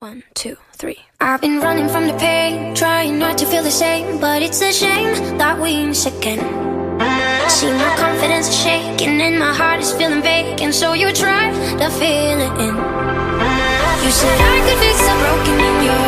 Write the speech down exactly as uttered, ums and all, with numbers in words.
One, two, three. I've been running from the pain, trying not to feel the same, but it's a shame that we miss again. See, my confidence is shaking and my heart is feeling vacant, so you try to fill it in. You said I could fix a broken in your